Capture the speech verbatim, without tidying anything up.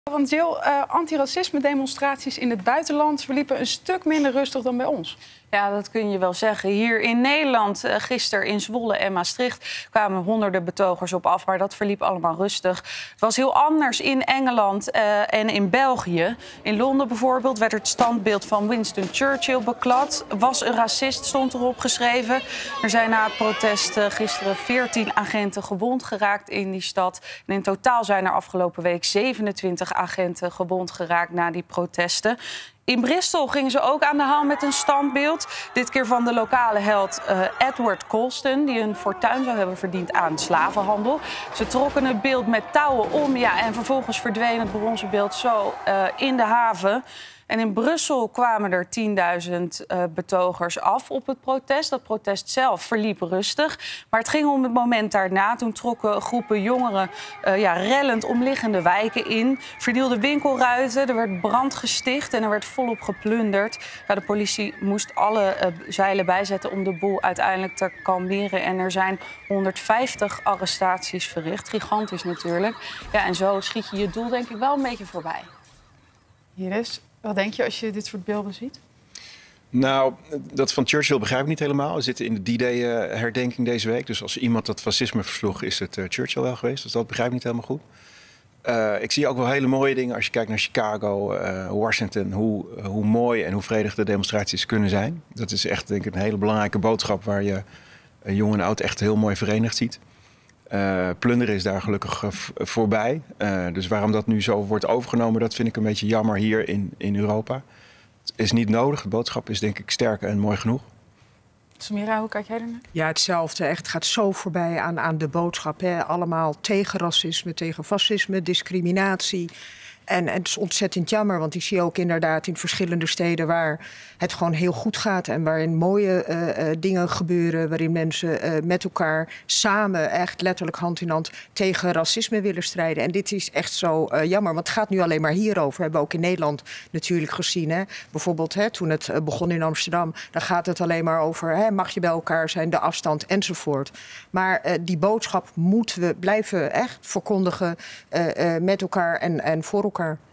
Want Jill, uh, antiracisme-demonstraties in het buitenland verliepen een stuk minder rustig dan bij ons. Ja, dat kun je wel zeggen. Hier in Nederland, uh, gisteren in Zwolle en Maastricht, kwamen honderden betogers op af. Maar dat verliep allemaal rustig. Het was heel anders in Engeland uh, en in België. In Londen bijvoorbeeld werd het standbeeld van Winston Churchill beklad. Was een racist, stond erop geschreven. Er zijn na het protest uh, gisteren veertien agenten gewond geraakt in die stad. En in totaal zijn er afgelopen week zevenentwintig agenten gewond geraakt na die protesten. In Bristol gingen ze ook aan de haal met een standbeeld. Dit keer van de lokale held uh, Edward Colston, die een fortuin zou hebben verdiend aan slavenhandel. Ze trokken het beeld met touwen om, ja, en vervolgens verdween het bronzen beeld zo uh, in de haven. En in Brussel kwamen er tienduizend uh, betogers af op het protest. Dat protest zelf verliep rustig. Maar het ging om het moment daarna. Toen trokken groepen jongeren uh, ja, rellend omliggende wijken in. Vernielden winkelruiten, er werd brand gesticht en er werd volop geplunderd. Ja, de politie moest alle uh, zeilen bijzetten om de boel uiteindelijk te kalmeren. En er zijn honderdvijftig arrestaties verricht. Gigantisch natuurlijk. Ja, en zo schiet je je doel denk ik wel een beetje voorbij. Hier is... Wat denk je als je dit soort beelden ziet? Nou, dat van Churchill begrijp ik niet helemaal. We zitten in de D-Day-herdenking deze week. Dus als iemand dat fascisme versloeg, is het uh, Churchill wel geweest. Dus dat begrijp ik niet helemaal goed. Uh, ik zie ook wel hele mooie dingen als je kijkt naar Chicago, uh, Washington. Hoe, uh, hoe mooi en hoe vredig de demonstraties kunnen zijn. Dat is echt denk ik een hele belangrijke boodschap waar je uh, jong en oud echt heel mooi verenigd ziet. Uh, plunderen is daar gelukkig uh, voorbij. Uh, dus waarom dat nu zo wordt overgenomen, dat vind ik een beetje jammer hier in, in Europa. Het is niet nodig. De boodschap is denk ik sterk en mooi genoeg. Samira, hoe kijk jij ernaar? Ja, hetzelfde. Echt, het gaat zo voorbij aan, aan de boodschap. Hè. Allemaal tegen racisme, tegen fascisme, discriminatie. En, en het is ontzettend jammer, want ik zie ook inderdaad in verschillende steden waar het gewoon heel goed gaat en waarin mooie uh, uh, dingen gebeuren, waarin mensen uh, met elkaar samen echt letterlijk hand in hand tegen racisme willen strijden. En dit is echt zo uh, jammer, want het gaat nu alleen maar hierover. We hebben ook in Nederland natuurlijk gezien, hè. Bijvoorbeeld hè, toen het uh, begon in Amsterdam, dan gaat het alleen maar over hè, mag je bij elkaar zijn, de afstand enzovoort. Maar uh, die boodschap moeten we blijven echt verkondigen uh, uh, met elkaar en, en voor elkaar.